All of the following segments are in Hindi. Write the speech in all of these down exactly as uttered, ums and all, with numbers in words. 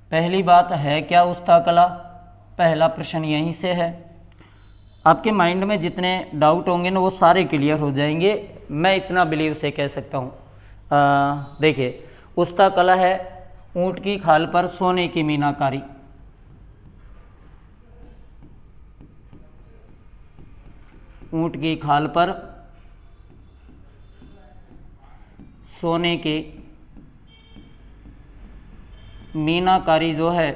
पहली बात है क्या उस्ता कला, पहला प्रश्न यहीं से है। आपके माइंड में जितने डाउट होंगे ना वो सारे क्लियर हो जाएंगे, मैं इतना बिलीव से कह सकता हूँ। देखिए, उस्ता कला है ऊंट की खाल पर सोने की मीनाकारी। ऊंट की खाल पर सोने की मीनाकारी जो है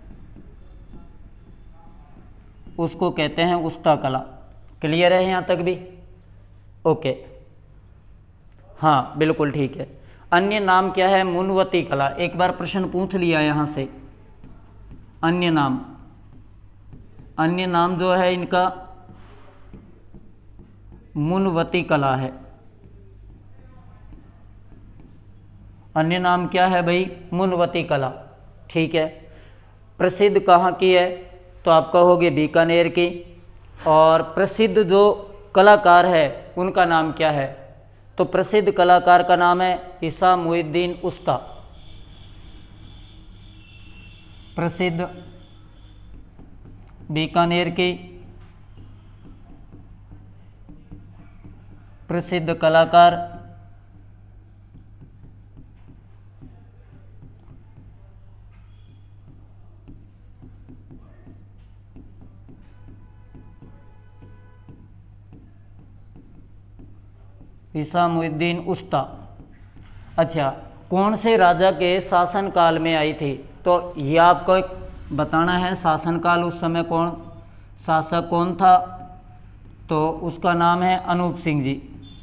उसको कहते हैं उस्ता कला। क्लियर है यहाँ तक भी? ओके, हाँ बिल्कुल ठीक है। अन्य नाम क्या है? मुनवती कला। एक बार प्रश्न पूछ लिया यहाँ से। अन्य नाम, अन्य नाम जो है इनका मुनवती कला है। अन्य नाम क्या है भाई? मुनवती कला। ठीक है। प्रसिद्ध कहाँ की है? तो आप कहोगे बीकानेर की। और प्रसिद्ध जो कलाकार है उनका नाम क्या है? तो प्रसिद्ध कलाकार का नाम है ईसा मुइद्दीन उस्ता। प्रसिद्ध बीकानेर की प्रसिद्ध कलाकार ईसा मुइद्दीन उस्ता। अच्छा, कौन से राजा के शासनकाल में आई थी? तो ये आपको एक बताना है शासनकाल, उस समय कौन शासक कौन था? तो उसका नाम है अनूप सिंह जी।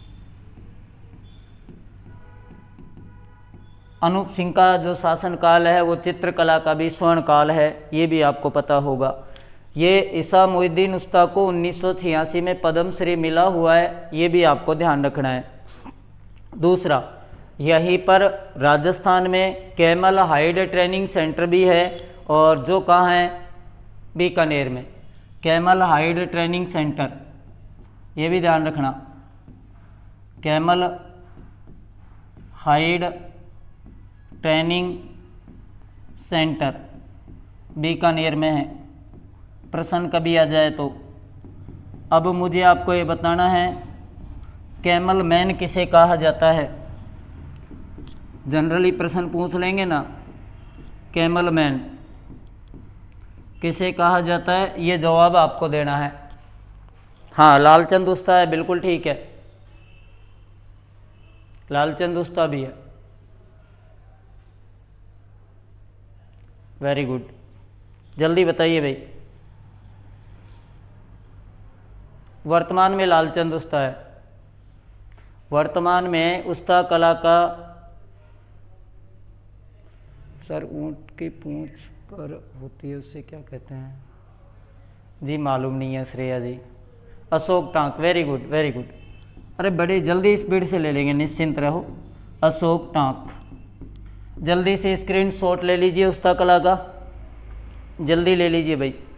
अनूप सिंह का जो शासनकाल है वो चित्रकला का भी स्वर्ण काल है, ये भी आपको पता होगा। ये ईसा मुइद्दीन उस्ता को उन्नीस सौ छियासी में पद्मश्री मिला हुआ है, ये भी आपको ध्यान रखना है। दूसरा, यहीं पर राजस्थान में कैमल हाइड ट्रेनिंग सेंटर भी है, और जो कहाँ है? बीकानेर में कैमल हाइड ट्रेनिंग सेंटर, ये भी ध्यान रखना। Camel hide training centre Bikaner में है, प्रश्न कभी आ जाए तो। अब मुझे आपको ये बताना है कैमल मैन किसे कहा जाता है? जनरली प्रश्न पूछ लेंगे ना, कैमल मैन किसे कहा जाता है, ये जवाब आपको देना है। हाँ, लालचंद उस्ता है, बिल्कुल ठीक है, लालचंद उस्ता भी है। वेरी गुड, जल्दी बताइए भाई। वर्तमान में लालचंद उस्ता है। वर्तमान में उस्ता कला का सर ऊंट की पूंछ पर होती है उसे क्या कहते हैं? जी मालूम नहीं है Shreya ji. Ashok Tank, very good very good. अरे बड़े जल्दी स्पीड से ले लेंगे, निश्चिंत रहो। अशोक टांक, जल्दी से स्क्रीनशॉट ले लीजिए उस्ता कला का, जल्दी ले लीजिए भाई।